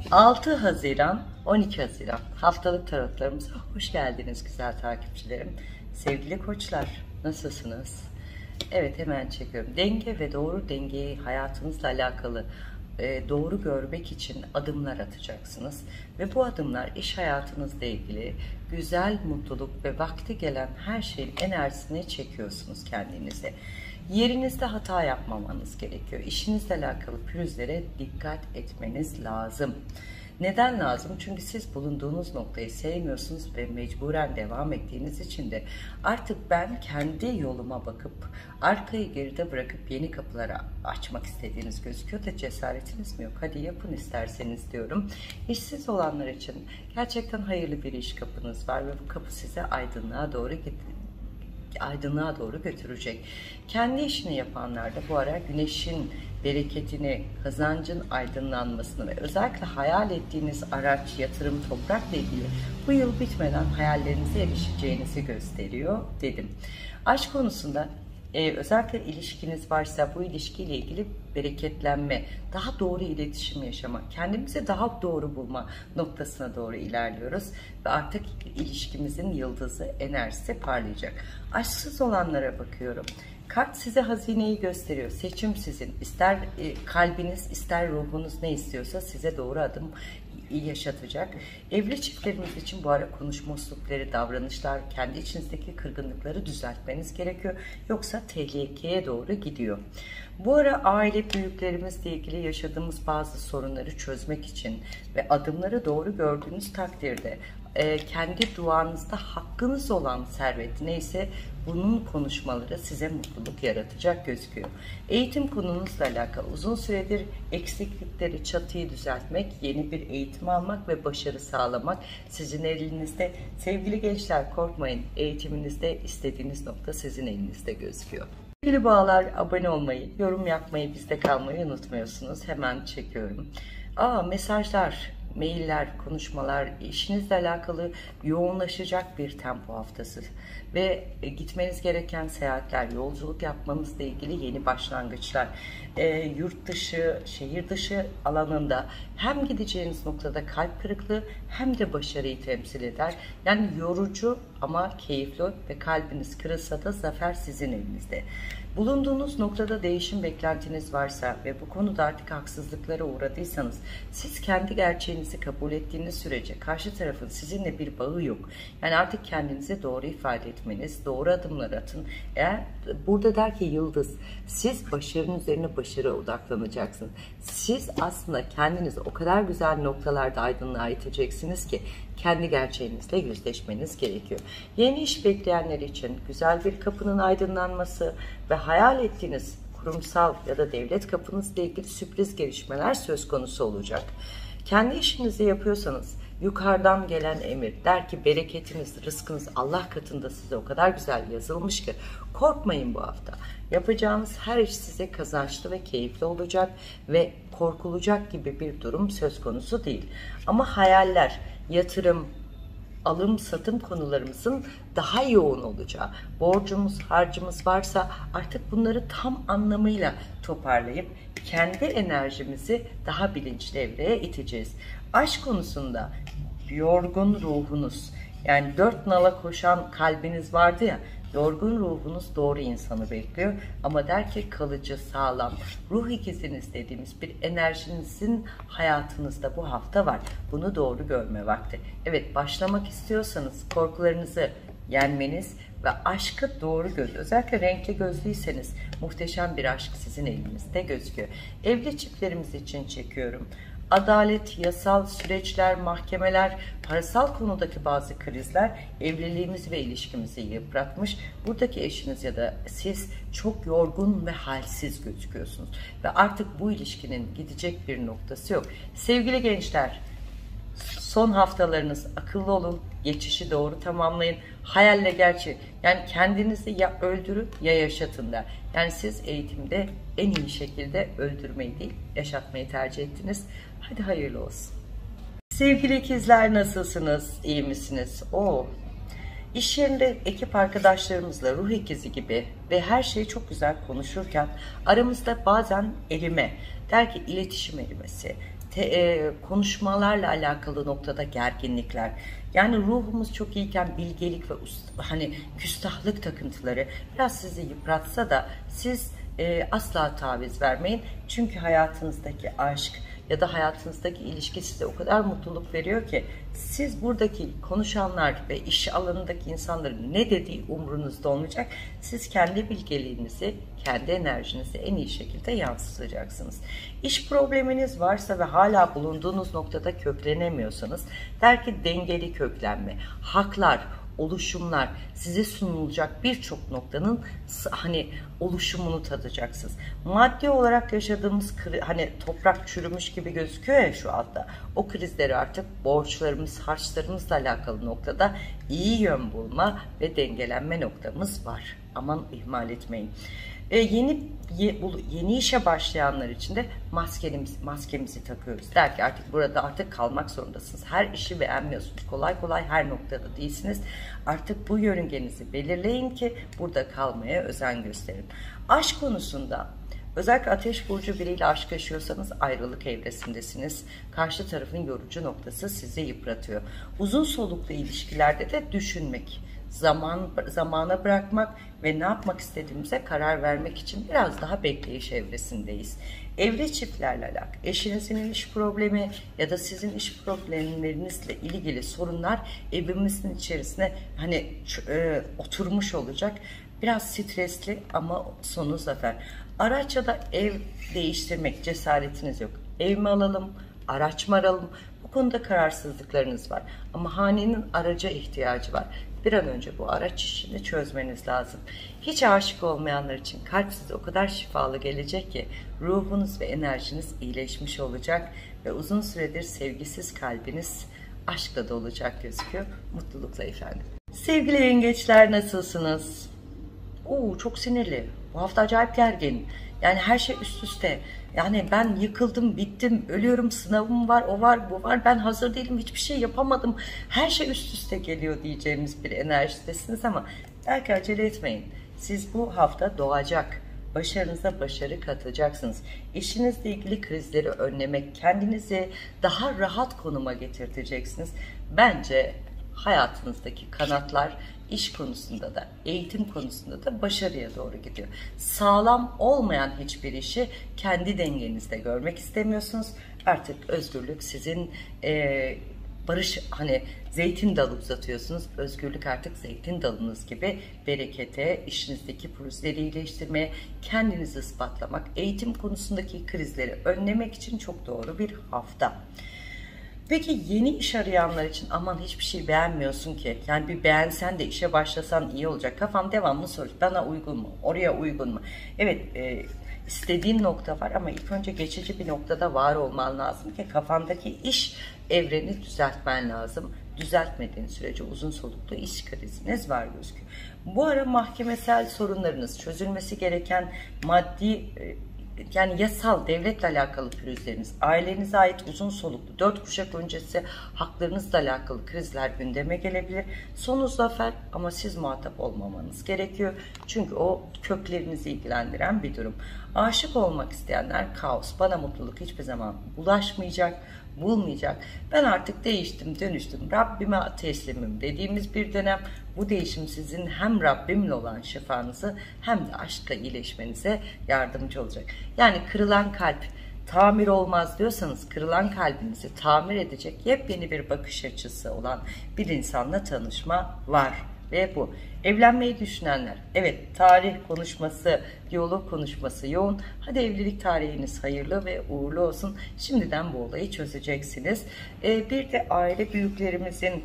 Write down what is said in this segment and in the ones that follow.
6 Haziran 12 Haziran haftalık tarotlarımıza hoş geldiniz güzel takipçilerim. Sevgili koçlar, nasılsınız? Evet, hemen çekiyorum. Denge ve doğru dengeyi hayatınızla alakalı doğru görmek için adımlar atacaksınız. Ve bu adımlar iş hayatınızla ilgili güzel, mutluluk ve vakti gelen her şeyin enerjisini çekiyorsunuz kendinize. Yerinizde hata yapmamanız gerekiyor. İşinizle alakalı pürüzlere dikkat etmeniz lazım. Neden lazım? Çünkü siz bulunduğunuz noktayı sevmiyorsunuz ve mecburen devam ettiğiniz için de artık ben kendi yoluma bakıp arkayı geride bırakıp yeni kapılara açmak istediğiniz gözüküyor da cesaretiniz mi yok? Hadi yapın isterseniz diyorum. İşsiz olanlar için gerçekten hayırlı bir iş kapınız var ve bu kapı size aydınlığa doğru götürecek. Kendi işini yapanlar da bu ara güneşin bereketini, kazancın aydınlanmasını ve özellikle hayal ettiğiniz araç, yatırım, toprakla ilgili bu yıl bitmeden hayallerinize erişeceğinizi gösteriyor dedim. Aşk konusunda özellikle ilişkiniz varsa bu ilişkiyle ilgili bereketlenme, daha doğru iletişim yaşama, kendimizi daha doğru bulma noktasına doğru ilerliyoruz ve artık ilişkimizin yıldızı, enerjisi parlayacak. Aşksız olanlara bakıyorum. Kart size hazineyi gösteriyor. Seçim sizin. İster kalbiniz, ister ruhunuz ne istiyorsa size doğru adım yaşatacak. Evli çiftlerimiz için bu ara konuşma üslupları, davranışlar, kendi içinizdeki kırgınlıkları düzeltmeniz gerekiyor. Yoksa tehlikeye doğru gidiyor. Bu ara aile büyüklerimizle ilgili yaşadığımız bazı sorunları çözmek için ve adımları doğru gördüğünüz takdirde kendi duanızda hakkınız olan servet neyse bunun konuşmaları size mutluluk yaratacak gözüküyor. Eğitim konunuzla alakalı uzun süredir eksiklikleri, çatıyı düzeltmek, yeni bir eğitim almak ve başarı sağlamak sizin elinizde. Sevgili gençler, korkmayın, eğitiminizde istediğiniz nokta sizin elinizde gözüküyor. Sevgili bağlar, abone olmayı, yorum yapmayı, bizde kalmayı unutmuyorsunuz. Hemen çekiyorum. Mesajlar, mailler, konuşmalar, işinizle alakalı yoğunlaşacak bir tempo haftası ve gitmeniz gereken seyahatler, yolculuk yapmanızla ilgili yeni başlangıçlar, yurt dışı, şehir dışı alanında hem gideceğiniz noktada kalp kırıklığı hem de başarıyı temsil eder. Yani yorucu ama keyifli ve kalbiniz kırılsa da zafer sizin elinizde. Bulunduğunuz noktada değişim beklentiniz varsa ve bu konuda artık haksızlıklara uğradıysanız siz kendi gerçeğinizi kabul ettiğiniz sürece karşı tarafın sizinle bir bağı yok. Yani artık kendinize doğru ifade etmeniz, doğru adımlar atın. Eğer burada der ki yıldız, siz başarının üzerine başarı odaklanacaksınız. Siz aslında kendinizi o kadar güzel noktalarda aydınlığa iteceksiniz ki kendi gerçeğinizle yüzleşmeniz gerekiyor. Yeni iş bekleyenler için güzel bir kapının aydınlanması ve hayal ettiğiniz kurumsal ya da devlet kapınızla ilgili sürpriz gelişmeler söz konusu olacak. Kendi işinizi yapıyorsanız yukarıdan gelen emir der ki bereketiniz, rızkınız Allah katında size o kadar güzel yazılmış ki korkmayın bu hafta. Yapacağınız her iş size kazançlı ve keyifli olacak ve korkulacak gibi bir durum söz konusu değil. Ama hayaller, yatırım, alım satım konularımızın daha yoğun olacağı, borcumuz, harcımız varsa artık bunları tam anlamıyla toparlayıp kendi enerjimizi daha bilinçli evreye iteceğiz. Aşk konusunda yorgun ruhunuz, yani dört nala koşan kalbiniz vardı ya, yorgun ruhunuz doğru insanı bekliyor ama der ki kalıcı, sağlam, ruh ikiziniz dediğimiz bir enerjinizin hayatınızda bu hafta var. Bunu doğru görme vakti. Evet, başlamak istiyorsanız korkularınızı yenmeniz ve aşkı doğru özellikle renkli gözlüyseniz muhteşem bir aşk sizin elinizde gözüküyor. Evli çiftlerimiz için çekiyorum. Adalet, yasal süreçler, mahkemeler, parasal konudaki bazı krizler evliliğimizi ve ilişkimizi yıpratmış. Buradaki eşiniz ya da siz çok yorgun ve halsiz gözüküyorsunuz. Ve artık bu ilişkinin gidecek bir noktası yok. Sevgili gençler, son haftalarınız akıllı olun, geçişi doğru tamamlayın. Hayalle gerçek, yani kendinizi ya öldürün ya yaşatın der. Yani siz eğitimde en iyi şekilde öldürmeyi değil, yaşatmayı tercih ettiniz. Hadi hayırlı olsun. Sevgili ikizler, nasılsınız? İyi misiniz? İş yerinde ekip arkadaşlarımızla ruh ikizi gibi ve her şeyi çok güzel konuşurken aramızda bazen erime, der ki iletişim erimesi, konuşmalarla alakalı noktada gerginlikler. Yani ruhumuz çok iyiken bilgelik ve hani küstahlık takıntıları biraz sizi yıpratsa da siz asla taviz vermeyin. Çünkü hayatınızdaki aşk ya da hayatınızdaki ilişki size o kadar mutluluk veriyor ki siz buradaki konuşanlar ve iş alanındaki insanların ne dediği umrunuzda olmayacak. Siz kendi bilgeliğinizi, kendi enerjinizi en iyi şekilde yansıtacaksınız. İş probleminiz varsa ve hala bulunduğunuz noktada köklenemiyorsanız, der ki dengeli köklenme, haklar, oluşumlar, size sunulacak birçok noktanın hani oluşumunu tadacaksınız. Maddi olarak yaşadığımız hani toprak çürümüş gibi gözüküyor ya şu anda. O krizleri artık borçlarımız, harçlarımızla alakalı noktada iyi yön bulma ve dengelenme noktamız var. Aman ihmal etmeyin. Yeni işe başlayanlar için de maskemizi takıyoruz. Der ki artık kalmak zorundasınız. Her işi beğenmiyorsunuz. Kolay kolay her noktada değilsiniz. Artık bu yörüngenizi belirleyin ki burada kalmaya özen gösterin. Aşk konusunda özellikle ateş burcu biriyle aşk yaşıyorsanız ayrılık evresindesiniz. Karşı tarafın yorucu noktası sizi yıpratıyor. Uzun soluklu ilişkilerde de düşünmek, zamana bırakmak ve ne yapmak istediğimize karar vermek için biraz daha bekleyiş evresindeyiz. Evli çiftlerle alakalı eşinizin iş problemi ya da sizin iş problemlerinizle ilgili sorunlar evimizin içerisine hani oturmuş olacak. Biraz stresli ama sonu zafer. Araç ya da ev değiştirmek cesaretiniz yok. Ev mi alalım, araç mı alalım? Bu konuda kararsızlıklarınız var. Ama hanenin araca ihtiyacı var. Bir an önce bu araç işini çözmeniz lazım. Hiç aşık olmayanlar için kalp size o kadar şifalı gelecek ki ruhunuz ve enerjiniz iyileşmiş olacak ve uzun süredir sevgisiz kalbiniz aşkla dolacak gözüküyor. Mutlulukla efendim. Sevgili yengeçler, nasılsınız? Çok sinirli. Bu hafta acayip gergin. Yani her şey üst üste. Yani ben yıkıldım, bittim, ölüyorum, sınavım var, o var, bu var. Ben hazır değilim, hiçbir şey yapamadım. Her şey üst üste geliyor diyeceğimiz bir enerjidesiniz ama belki acele etmeyin. Siz bu hafta doğacak, başarınıza başarı katacaksınız. İşinizle ilgili krizleri önlemek, kendinizi daha rahat konuma getirteceksiniz. Bence hayatınızdaki kanatlar iş konusunda da, eğitim konusunda da başarıya doğru gidiyor. Sağlam olmayan hiçbir işi kendi dengenizde görmek istemiyorsunuz. Artık özgürlük sizin barış, hani zeytin dalı uzatıyorsunuz. Özgürlük artık zeytin dalınız gibi berekete, işinizdeki pürüzleri iyileştirmeye, kendinizi ispatlamak, eğitim konusundaki krizleri önlemek için çok doğru bir hafta. Peki yeni iş arayanlar için aman hiçbir şey beğenmiyorsun ki. Yani bir beğensen de işe başlasan iyi olacak. Kafam devamlı soruyor. Bana uygun mu? Oraya uygun mu? Evet, istediğin nokta var ama ilk önce geçici bir noktada var olman lazım ki kafandaki iş evreni düzeltmen lazım. Düzeltmediğin sürece uzun soluklu iş kriziniz var gözüküyor. Bu ara mahkemesel sorunlarınız, çözülmesi gereken maddi yani yasal, devletle alakalı pürüzleriniz, ailenize ait uzun soluklu 4 kuşak öncesi haklarınızla alakalı krizler gündeme gelebilir. Sonu zafer ama siz muhatap olmamanız gerekiyor. Çünkü o köklerinizi ilgilendiren bir durum. Aşık olmak isteyenler kaos, bana mutluluk hiçbir zaman ulaşmayacak, bulmayacak. Ben artık değiştim, dönüştüm, Rabbime teslimim dediğimiz bir dönem. Bu değişim sizin hem Rabbimle olan şifanızı hem de aşkla iyileşmenize yardımcı olacak. Yani kırılan kalp tamir olmaz diyorsanız, kırılan kalbinizi tamir edecek yepyeni bir bakış açısı olan bir insanla tanışma var. Ve bu. Evlenmeyi düşünenler. Evet, tarih konuşması, diyalog konuşması yoğun. Hadi evlilik tarihiniz hayırlı ve uğurlu olsun. Şimdiden bu olayı çözeceksiniz. Bir de aile büyüklerimizin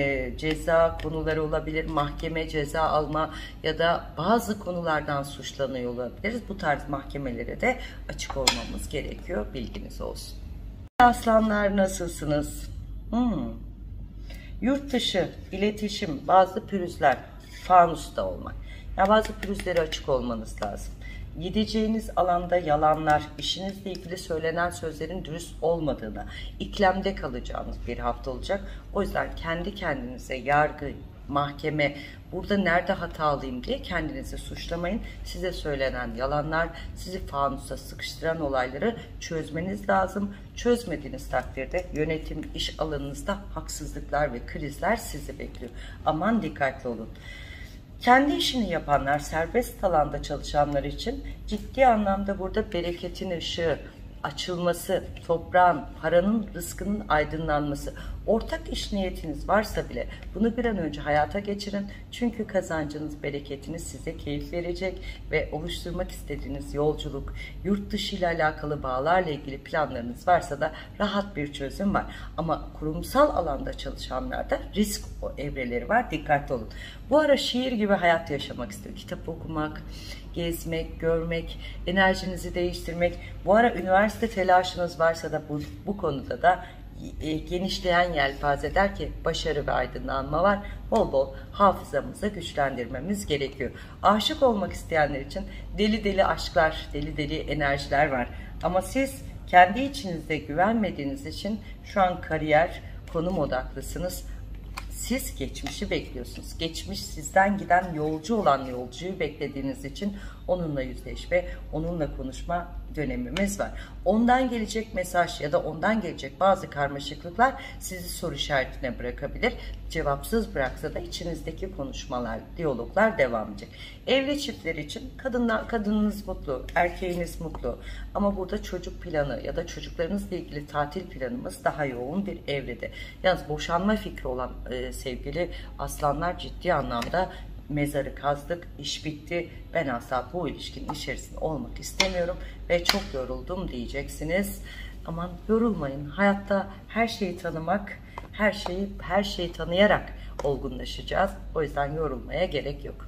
ceza konuları olabilir. Mahkeme ceza alma ya da bazı konulardan suçlanıyor olabiliriz. Bu tarz mahkemelere de açık olmamız gerekiyor. Bilginiz olsun. Aslanlar, nasılsınız? Yurt dışı, iletişim, bazı pürüzler, fanusta olmak. Yani bazı pürüzlere açık olmanız lazım. Gideceğiniz alanda yalanlar, işinizle ilgili söylenen sözlerin dürüst olmadığına, iklemde kalacağınız bir hafta olacak. O yüzden kendi kendinize yargı mahkeme, burada nerede hatalıyım diye kendinizi suçlamayın. Size söylenen yalanlar, sizi fanusa sıkıştıran olayları çözmeniz lazım. Çözmediğiniz takdirde yönetim, iş alanınızda haksızlıklar ve krizler sizi bekliyor. Aman dikkatli olun. Kendi işini yapanlar, serbest alanda çalışanlar için ciddi anlamda burada bereketin ışığı, açılması, toprağın, paranın, rızkının aydınlanması, ortak iş niyetiniz varsa bile bunu bir an önce hayata geçirin. Çünkü kazancınız, bereketiniz size keyif verecek ve oluşturmak istediğiniz yolculuk, yurt dışı ile alakalı bağlarla ilgili planlarınız varsa da rahat bir çözüm var. Ama kurumsal alanda çalışanlarda risk evreleri var. Dikkatli olun. Bu ara şiir gibi hayat yaşamak istiyor. Kitap okumak, gezmek, görmek, enerjinizi değiştirmek. Bu ara üniversite telaşınız varsa da bu konuda da genişleyen yelpaze der ki başarı ve aydınlanma var. Bol bol hafızamızı güçlendirmemiz gerekiyor. Aşık olmak isteyenler için deli deli aşklar, deli deli enerjiler var. Ama siz kendi içinizde güvenmediğiniz için şu an kariyer, konum odaklısınız. Siz geçmişi bekliyorsunuz. Geçmiş sizden giden yolcu olan yolcuyu beklediğiniz için onunla yüzleşme, onunla konuşma dönemimiz var. Ondan gelecek mesaj ya da ondan gelecek bazı karmaşıklıklar sizi soru işaretine bırakabilir. Cevapsız bıraksa da içinizdeki konuşmalar, diyaloglar devam edecek. Evli çiftler için kadınınız mutlu, erkeğiniz mutlu. Ama burada çocuk planı ya da çocuklarınızla ilgili tatil planımız daha yoğun bir evrede. Yalnız boşanma fikri olan sevgili aslanlar ciddi anlamda mezarı kazdık, iş bitti, ben asla bu ilişkinin içerisinde olmak istemiyorum ve çok yoruldum diyeceksiniz. Aman yorulmayın. Hayatta her şeyi tanımak, her şeyi tanıyarak olgunlaşacağız. O yüzden yorulmaya gerek yok.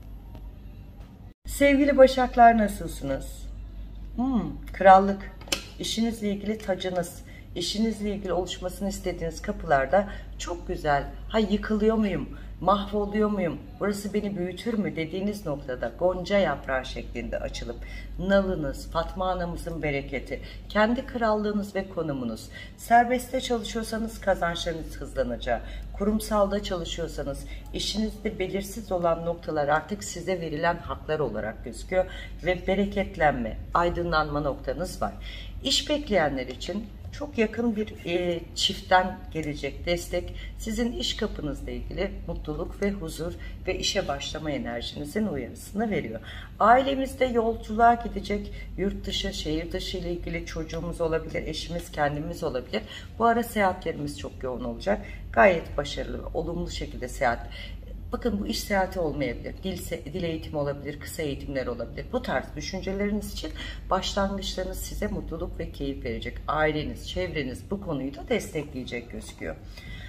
Sevgili Başaklar nasılsınız? Krallık, işinizle ilgili tacınız, işinizle ilgili oluşmasını istediğiniz kapılarda çok güzel. Ha yıkılıyor muyum? Mahvoluyor muyum? Burası beni büyütür mü dediğiniz noktada gonca yaprağı şeklinde açılıp nalınız, Fatma anamızın bereketi, kendi krallığınız ve konumunuz, serbestte çalışıyorsanız kazançlarınız hızlanacak, kurumsalda çalışıyorsanız işinizde belirsiz olan noktalar artık size verilen haklar olarak gözüküyor ve bereketlenme, aydınlanma noktanız var. İş bekleyenler için çok yakın bir çiftten gelecek destek sizin iş kapınızla ilgili mutluluk ve huzur ve işe başlama enerjinizin uyarısını veriyor. Ailemizde yolculuğa gidecek yurt dışı, şehir dışı ile ilgili çocuğumuz olabilir, eşimiz, kendimiz olabilir. Bu ara seyahatlerimiz çok yoğun olacak. Gayet başarılı ve olumlu şekilde seyahat. Bakın bu iş seyahati olmayabilir, dil eğitimi olabilir, kısa eğitimler olabilir. Bu tarz düşünceleriniz için başlangıçlarınız size mutluluk ve keyif verecek. Aileniz, çevreniz bu konuyu da destekleyecek gözüküyor.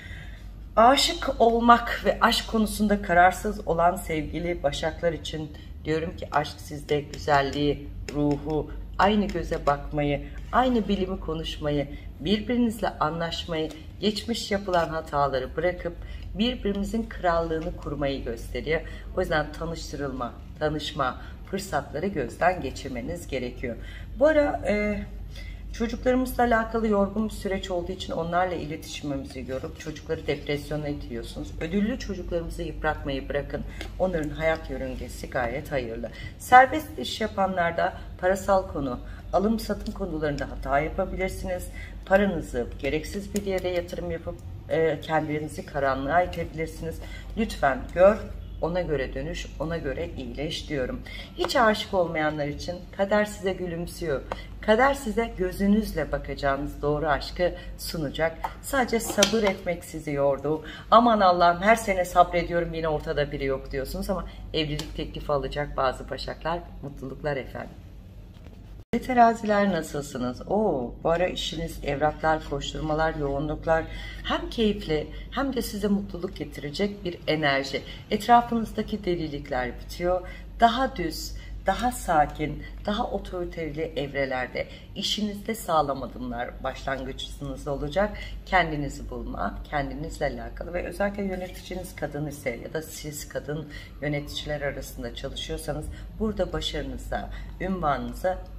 Aşık olmak ve aşk konusunda kararsız olan sevgili Başaklar için diyorum ki aşk sizde güzelliği, ruhu, aynı göze bakmayı, aynı bilimi konuşmayı, birbirinizle anlaşmayı, geçmiş yapılan hataları bırakıp birbirimizin krallığını kurmayı gösteriyor. O yüzden tanışma fırsatları gözden geçirmeniz gerekiyor. Bu ara çocuklarımızla alakalı yorgun bir süreç olduğu için onlarla iletişimimizi görüp çocukları depresyona itiyorsunuz. Ödüllü çocuklarımızı yıpratmayı bırakın. Onların hayat yörüngesi gayet hayırlı. Serbest iş yapanlarda parasal konu, alım satım konularında hata yapabilirsiniz. Paranızı gereksiz bir yere yatırım yapıp kendinizi karanlığa itebilirsiniz. Lütfen gör, ona göre dönüş, ona göre iyileş diyorum. Hiç aşık olmayanlar için kader size gülümsüyor. Kader size gözünüzle bakacağınız doğru aşkı sunacak. Sadece sabır etmek sizi yordu. Aman Allah'ım her sene sabrediyorum yine ortada biri yok diyorsunuz ama evlilik teklifi alacak bazı Başaklar. Mutluluklar efendim. Teraziler nasılsınız? Bu ara işiniz, evraklar, koşturmalar, yoğunluklar hem keyifli hem de size mutluluk getirecek bir enerji. Etrafınızdaki delilikler bitiyor. Daha düz, daha sakin, daha otoriterli evrelerde işinizde sağlam adımlar başlangıcınız olacak. Kendinizi bulma, kendinizle alakalı ve özellikle yöneticiniz kadın ise ya da siz kadın yöneticiler arasında çalışıyorsanız burada başarınıza, ünvanınıza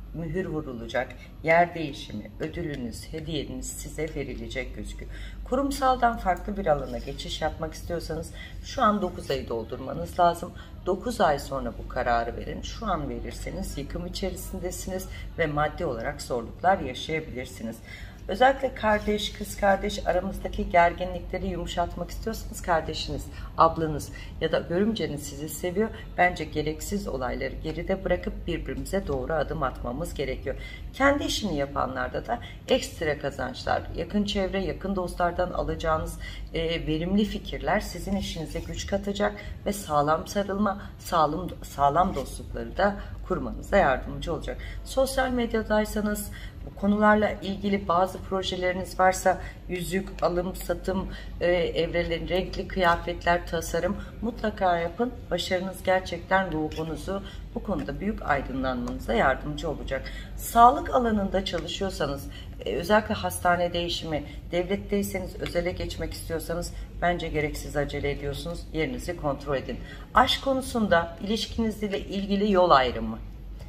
mühür vurulacak, yer değişimi, ödülünüz, hediyeniz size verilecek gözüküyor. Kurumsaldan farklı bir alana geçiş yapmak istiyorsanız şu an 9 ayı doldurmanız lazım. 9 ay sonra bu kararı verin. Şu an verirseniz yıkım içerisindesiniz ve maddi olarak zorluklar yaşayabilirsiniz. Özellikle kardeş, kız kardeş aramızdaki gerginlikleri yumuşatmak istiyorsanız kardeşiniz, ablanız ya da görümceniz sizi seviyor. Bence gereksiz olayları geride bırakıp birbirimize doğru adım atmamız gerekiyor. Kendi işini yapanlarda da ekstra kazançlar, yakın çevre, yakın dostlardan alacağınız verimli fikirler sizin işinize güç katacak ve sağlam sarılma, sağlam dostlukları da kurmanıza yardımcı olacak. Sosyal medyadaysanız, bu konularla ilgili bazı projeleriniz varsa, yüzük, alım, satım, evrelerin renkli kıyafetler, tasarım mutlaka yapın. Başarınız gerçekten ruhunuzu bu konuda büyük aydınlanmanıza yardımcı olacak. Sağlık alanında çalışıyorsanız, özellikle hastane değişimi, devletteyseniz, özele geçmek istiyorsanız bence gereksiz acele ediyorsunuz. Yerinizi kontrol edin. Aşk konusunda ilişkinizle ilgili yol ayrımı,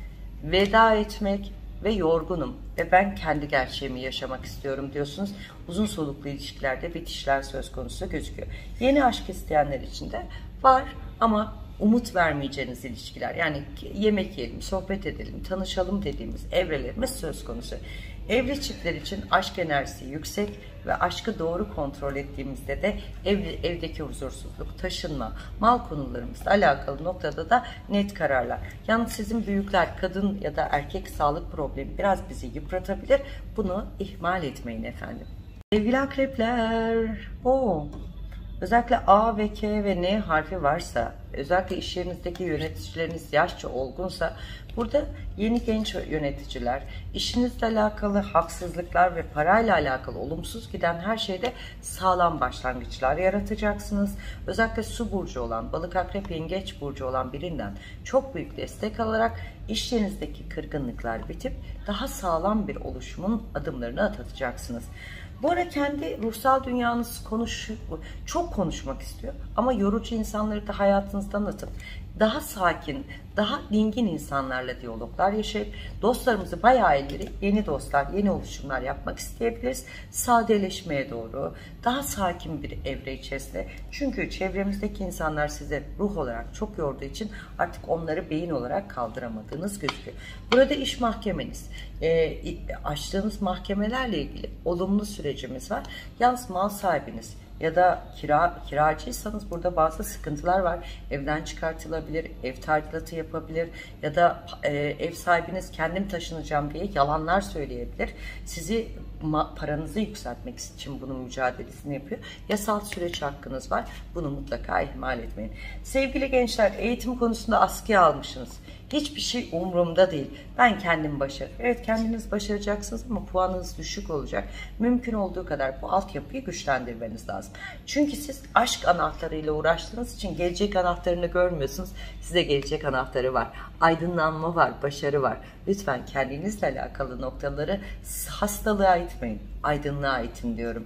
veda etmek ve yorgunum ve ben kendi gerçeğimi yaşamak istiyorum diyorsunuz. Uzun soluklu ilişkilerde bitişler söz konusu gözüküyor. Yeni aşk isteyenler için de var ama umut vermeyeceğiniz ilişkiler, yani yemek yiyelim, sohbet edelim, tanışalım dediğimiz evrelerimiz söz konusu. Evli çiftler için aşk enerjisi yüksek ve aşkı doğru kontrol ettiğimizde de evdeki huzursuzluk, taşınma, mal konularımızla alakalı noktada da net kararlar. Yalnız sizin büyükler, kadın ya da erkek sağlık problemi biraz bizi yıpratabilir. Bunu ihmal etmeyin efendim. Sevgili akrepler, özellikle A ve K ve N harfi varsa, özellikle iş yerinizdeki yöneticileriniz yaşça olgunsa, burada yeni genç yöneticiler, işinizle alakalı haksızlıklar ve parayla alakalı olumsuz giden her şeyde sağlam başlangıçlar yaratacaksınız. Özellikle su burcu olan, balık, akrep, yengeç burcu olan birinden çok büyük destek alarak iş yerinizdeki kırgınlıklar bitip daha sağlam bir oluşumun adımlarını atacaksınız. Bu ara kendi ruhsal dünyanız çok konuşmak istiyor ama yorucu insanları da hayatınızdan atıp daha sakin, daha dingin insanlarla diyaloglar yaşayıp dostlarımızı bayağı ileri, yeni dostlar, yeni oluşumlar yapmak isteyebiliriz. Sadeleşmeye doğru, daha sakin bir evre içerisinde. Çünkü çevremizdeki insanlar size ruh olarak çok yorduğu için artık onları beyin olarak kaldıramadığınız gözüküyor. Burada iş mahkemeniz, açtığınız mahkemelerle ilgili olumlu sürecimiz var. Yalnız mal sahibiniz ya da kiracıysanız burada bazı sıkıntılar var. Evden çıkartılabilir, ev tadilatı yapabilir ya da ev sahibiniz kendim taşınacağım diye yalanlar söyleyebilir. Sizi paranızı yükseltmek için bunun mücadelesini yapıyor. Yasal süreç hakkınız var. Bunu mutlaka ihmal etmeyin. Sevgili gençler, eğitim konusunda askıya almışsınız. Hiçbir şey umurumda değil. Ben kendim başarırım. Evet, kendiniz başaracaksınız ama puanınız düşük olacak. Mümkün olduğu kadar bu altyapıyı güçlendirmeniz lazım. Çünkü siz aşk anahtarıyla uğraştığınız için gelecek anahtarını görmüyorsunuz. Size gelecek anahtarı var. Aydınlanma var, başarı var. Lütfen kendinizle alakalı noktaları hastalığa itmeyin. Aydınlığa itin diyorum.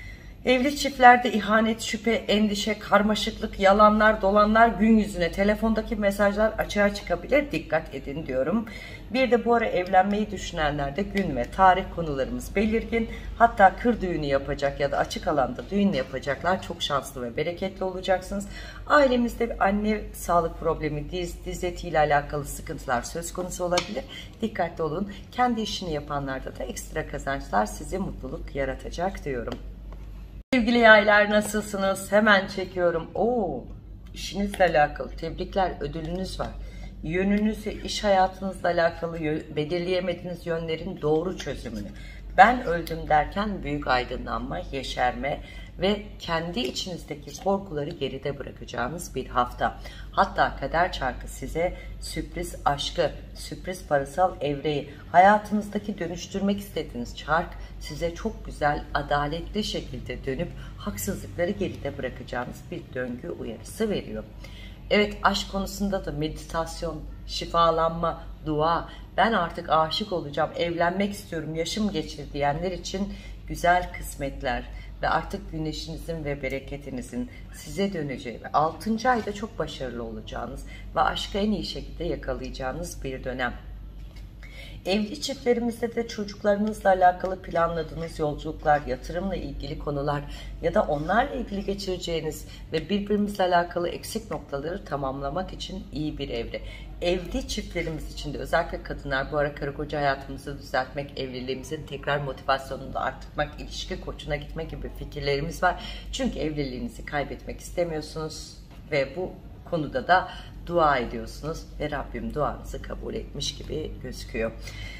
Evli çiftlerde ihanet, şüphe, endişe, karmaşıklık, yalanlar, dolanlar gün yüzüne, telefondaki mesajlar açığa çıkabilir. Dikkat edin diyorum. Bir de bu ara evlenmeyi düşünenlerde gün ve tarih konularımız belirgin. Hatta kır düğünü yapacak ya da açık alanda düğün yapacaklar. Çok şanslı ve bereketli olacaksınız. Ailemizde bir anne sağlık problemi, diz etiyle alakalı sıkıntılar söz konusu olabilir. Dikkatli olun. Kendi işini yapanlarda da ekstra kazançlar size mutluluk yaratacak diyorum. Sevgili yaylar, nasılsınız? Hemen çekiyorum. İşinizle alakalı tebrikler, ödülünüz var. Yönünüzü, iş hayatınızla alakalı belirleyemediğiniz yönlerin doğru çözümünü. Ben öldüm derken büyük aydınlanma, yeşerme ve kendi içinizdeki korkuları geride bırakacağınız bir hafta. Hatta kader çarkı size sürpriz aşkı, sürpriz parasal evreyi, hayatınızdaki dönüştürmek istediğiniz çark size çok güzel, adaletli şekilde dönüp haksızlıkları geride bırakacağınız bir döngü uyarısı veriyor. Evet, aşk konusunda da meditasyon, şifalanma, dua, ben artık aşık olacağım, evlenmek istiyorum, yaşım geçti diyenler için güzel kısmetler ve artık güneşinizin ve bereketinizin size döneceği ve 6. ayda çok başarılı olacağınız ve aşkı en iyi şekilde yakalayacağınız bir dönem. Evli çiftlerimizde de çocuklarınızla alakalı planladığınız yolculuklar, yatırımla ilgili konular ya da onlarla ilgili geçireceğiniz ve birbirimizle alakalı eksik noktaları tamamlamak için iyi bir evre. Evli çiftlerimiz için de özellikle kadınlar bu ara karı koca hayatımızı düzeltmek, evliliğimizin tekrar motivasyonunu da arttırmak, ilişki koçuna gitmek gibi fikirlerimiz var. Çünkü evliliğinizi kaybetmek istemiyorsunuz ve bu konuda da dua ediyorsunuz ve Rabbim duanızı kabul etmiş gibi gözüküyor.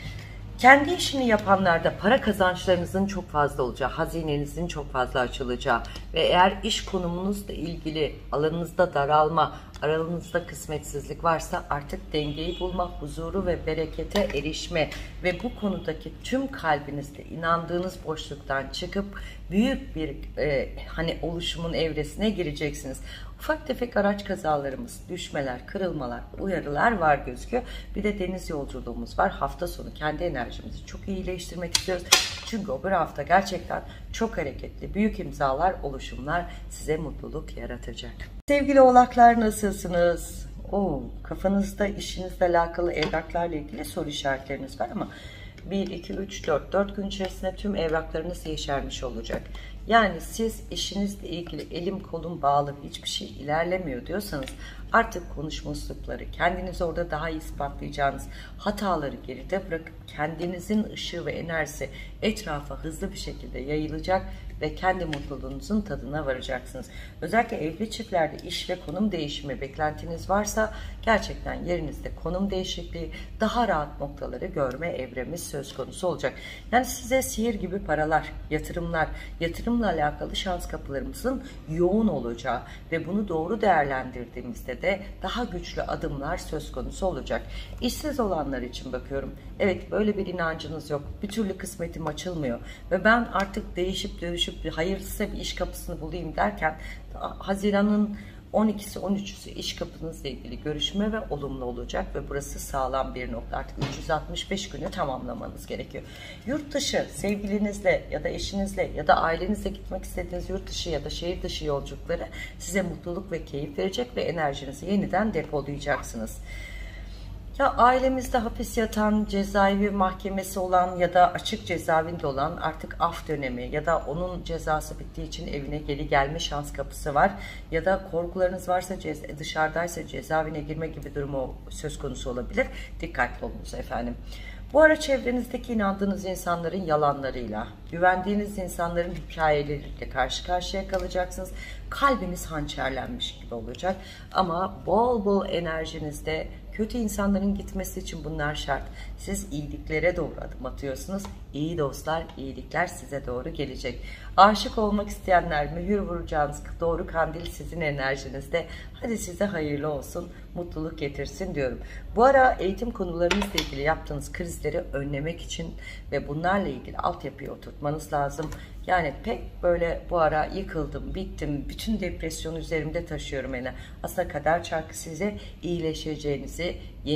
Kendi işini yapanlarda para kazançlarınızın çok fazla olacağı, hazinenizin çok fazla açılacağı ve eğer iş konumunuzla ilgili alanınızda daralma, aranızda kısmetsizlik varsa artık dengeyi bulma, huzuru ve berekete erişme ve bu konudaki tüm kalbinizle inandığınız boşluktan çıkıp büyük bir oluşumun evresine gireceksiniz. Ufak tefek araç kazalarımız, düşmeler, kırılmalar, uyarılar var gözüküyor. Bir de deniz yolculuğumuz var. Hafta sonu kendi enerjimizi çok iyileştirmek istiyoruz. Çünkü o bir hafta gerçekten çok hareketli, büyük imzalar, oluşumlar size mutluluk yaratacak. Sevgili oğlaklar, nasılsınız? Kafanızda işinizle alakalı evraklarla ilgili soru işaretleriniz var ama 1, 2, 3, 4 gün içerisinde tüm evraklarınız yeşermiş olacak. Yani siz işinizle ilgili elim kolum bağlı, hiçbir şey ilerlemiyor diyorsanız artık konuşmazlıkları, kendinizi orada daha iyi ispatlayacağınız hataları geride bırakıp kendinizin ışığı ve enerjisi etrafa hızlı bir şekilde yayılacak ve kendi mutluluğunuzun tadına varacaksınız. Özellikle evli çiftlerde iş ve konum değişimi beklentiniz varsa gerçekten yerinizde konum değişikliği, daha rahat noktaları görme evremiz söz konusu olacak. Yani size sihir gibi paralar, yatırımlar, yatırımla alakalı şans kapılarımızın yoğun olacağı ve bunu doğru değerlendirdiğimizde de daha güçlü adımlar söz konusu olacak. İşsiz olanlar için bakıyorum. Evet, böyle bir inancınız yok. Bir türlü kısmetim açılmıyor ve ben artık değişip dönüşüp hayırlısı bir iş kapısını bulayım derken Haziran'ın 12'si 13'ü iş kapınızla ilgili görüşme ve olumlu olacak ve burası sağlam bir nokta. Artık 365 günü tamamlamanız gerekiyor. Yurt dışı sevgilinizle ya da eşinizle ya da ailenizle gitmek istediğiniz yurt dışı ya da şehir dışı yolculukları size mutluluk ve keyif verecek ve enerjinizi yeniden depolayacaksınız. Ya ailemizde hapis yatan, cezaevi mahkemesi olan ya da açık cezaevinde olan artık af dönemi ya da onun cezası bittiği için evine geri gelme şans kapısı var. Ya da korkularınız varsa dışarıdaysa cezaevine girme gibi durumu söz konusu olabilir. Dikkatli olunuz efendim. Bu ara çevrenizdeki inandığınız insanların yalanlarıyla, güvendiğiniz insanların hikayeleriyle karşı karşıya kalacaksınız. Kalbiniz hançerlenmiş gibi olacak ama bol bol enerjinizde kötü insanların gitmesi için bunlar şart. Siz iyiliklere doğru adım atıyorsunuz. İyi dostlar, iyilikler size doğru gelecek. Aşık olmak isteyenler, mühür vuracağınız doğru kandil sizin enerjinizde. Hadi size hayırlı olsun, mutluluk getirsin diyorum. Bu ara eğitim konularınızla ilgili yaptığınız krizleri önlemek için ve bunlarla ilgili altyapıyı oturtmanız lazım. Yani pek böyle bu ara yıkıldım, bittim, bütün depresyonu üzerimde taşıyorum yani. Aslında kader çarkı size iyileşeceğinizi,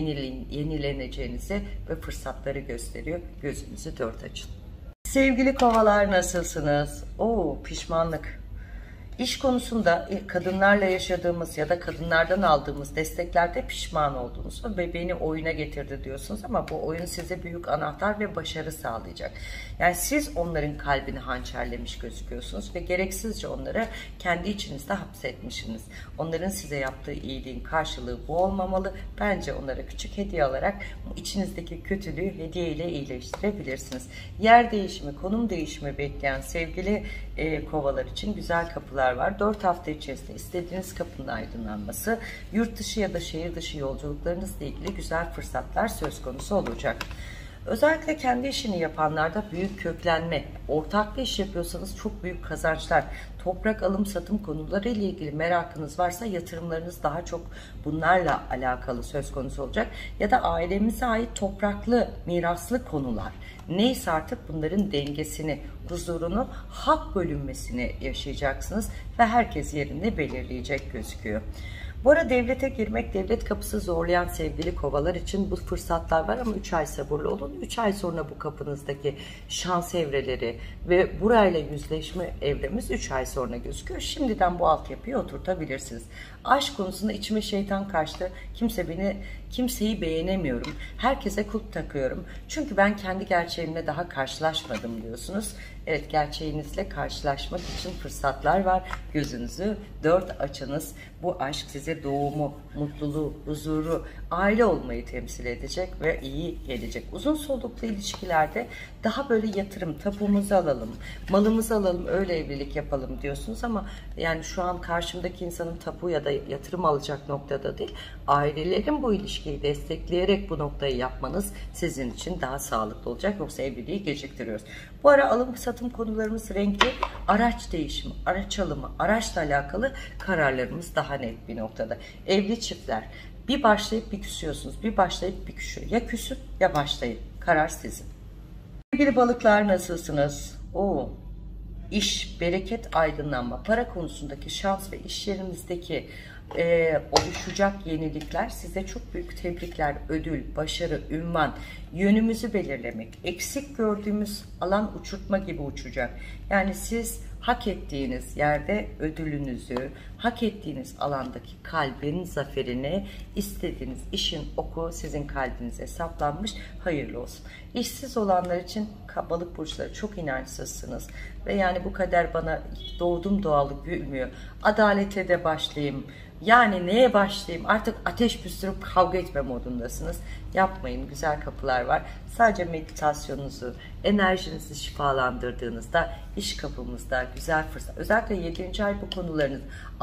yenileneceğinizi ve fırsatları gösteriyor. Gözünüzü dört açın. Sevgili kovalar, nasılsınız? Pişmanlık. İş konusunda kadınlarla yaşadığımız ya da kadınlardan aldığımız desteklerde pişman olduğunuz ve beni oyuna getirdi diyorsunuz ama bu oyun size büyük anahtar ve başarı sağlayacak. Yani siz onların kalbini hançerlemiş gözüküyorsunuz ve gereksizce onları kendi içinizde hapsetmişsiniz. Onların size yaptığı iyiliğin karşılığı bu olmamalı. Bence onlara küçük hediye alarak içinizdeki kötülüğü hediye ile iyileştirebilirsiniz. Yer değişimi, konum değişimi bekleyen sevgili kovalar için güzel kapılar var. 4 hafta içerisinde istediğiniz kapının aydınlanması, yurt dışı ya da şehir dışı yolculuklarınızla ilgili güzel fırsatlar söz konusu olacak. Özellikle kendi işini yapanlarda büyük köklenme, ortaklı iş yapıyorsanız çok büyük kazançlar, toprak alım satım konuları ile ilgili merakınız varsa yatırımlarınız daha çok bunlarla alakalı söz konusu olacak. Ya da ailemize ait topraklı, miraslı konular. Neyse artık bunların dengesini, huzurunu, hak bölünmesini yaşayacaksınız ve herkes yerini belirleyecek gözüküyor. Bu ara devlete girmek, devlet kapısı zorlayan sevgili kovalar için bu fırsatlar var ama 3 ay sabırlı olun. 3 ay sonra bu kapınızdaki şans evreleri ve burayla yüzleşme evremiz 3 ay sonra gözüküyor. Şimdiden bu altyapıyı oturtabilirsiniz. Aşk konusunda içime şeytan kaçtı. Kimseyi beğenemiyorum. Herkese kulp takıyorum. Çünkü ben kendi gerçeğimle daha karşılaşmadım diyorsunuz. Evet, gerçeğinizle karşılaşmak için fırsatlar var. Gözünüzü dört açınız. Bu aşk size doğumu, mutluluğu, huzuru, aile olmayı temsil edecek ve iyi gelecek. Uzun soluklu ilişkilerde daha böyle yatırım, tapumuzu alalım, malımızı alalım, öyle evlilik yapalım diyorsunuz ama yani şu an karşımdaki insanın tapu ya da yatırım alacak noktada değil, ailelerin bu ilişkiyi destekleyerek bu noktayı yapmanız sizin için daha sağlıklı olacak. Yoksa evliliği geciktiriyoruz. Bu ara alım satım konularımız renkli, araç değişimi, araç alımı, araçla alakalı kararlarımız daha net bir noktada. Evli çiftler, bir başlayıp bir küsüyorsunuz, bir başlayıp bir küsüyor. Ya küsün ya başlayın. Karar sizin. Sevgili balıklar, nasılsınız? İş, bereket, aydınlanma, para konusundaki şans ve iş yerimizdeki oluşacak yenilikler size çok büyük tebrikler, ödül, başarı, ünvan, yönümüzü belirlemek, eksik gördüğümüz alan uçurtma gibi uçacak. Yani siz hak ettiğiniz yerde ödülünüzü, hak ettiğiniz alandaki kalbin zaferini, istediğiniz işin oku sizin kalbinize saplanmış, hayırlı olsun. İşsiz olanlar için balık burçları çok inançsızsınız ve yani bu kader bana doğdum doğalı gülmüyor. Adalete de başlayayım. Yani neye başlayayım? Artık ateş püstürüp kavga etme modundasınız. Yapmayın, güzel kapılar var. Sadece meditasyonunuzu, enerjinizi şifalandırdığınızda iş kapımızda güzel fırsat. Özellikle 7. ay bu konularınız,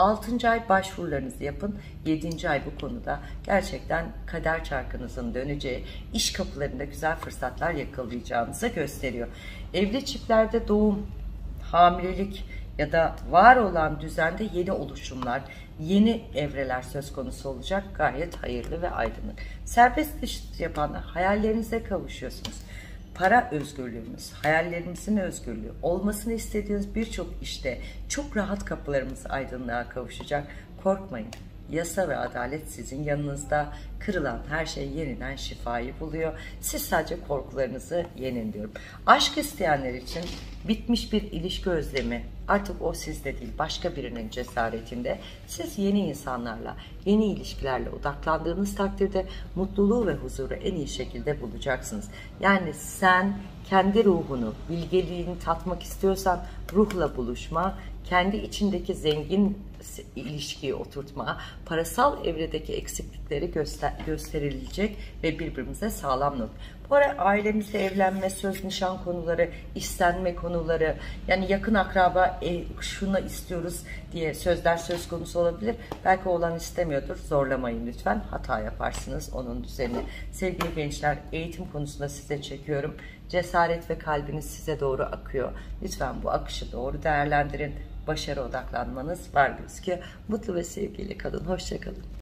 6. ay başvurularınızı yapın. 7. ay bu konuda gerçekten kader çarkınızın döneceği, iş kapılarında güzel fırsatlar yakalayacağınızı gösteriyor. Evli çiftlerde doğum, hamilelik ya da var olan düzende yeni oluşumlar, yeni evreler söz konusu olacak. Gayet hayırlı ve aydınlık. Serbest iş yapanlar, hayallerinize kavuşuyorsunuz. Para özgürlüğümüz, hayallerimizin özgürlüğü, olmasını istediğiniz birçok işte çok rahat kapılarımız aydınlığa kavuşacak. Korkmayın. Yasa ve adalet sizin yanınızda. Kırılan her şey yeniden şifayı buluyor. Siz sadece korkularınızı yenin diyorum. Aşk isteyenler için bitmiş bir ilişki özlemi, artık o sizde değil, başka birinin cesaretinde. Siz yeni insanlarla, yeni ilişkilerle odaklandığınız takdirde mutluluğu ve huzuru en iyi şekilde bulacaksınız. Yani sen kendi ruhunu, bilgeliğini tatmak istiyorsan ruhla buluşma, kendi içindeki zengin ilişkiyi oturtma, parasal evredeki eksiklikleri gösterilecek ve birbirimize sağlam not. Bu ara ailemizde evlenme, söz, nişan konuları, istenme konuları, yani yakın akraba şunu istiyoruz diye sözler söz konusu olabilir. Belki oğlan istemiyordur. Zorlamayın lütfen. Hata yaparsınız onun düzenine. Sevgili gençler, eğitim konusunda size çekiyorum. Cesaret ve kalbiniz size doğru akıyor. Lütfen bu akışı doğru değerlendirin. Başarı odaklanmanız var gözüküyor. Mutlu ve sevgiyle kalın. Hoşça kalın.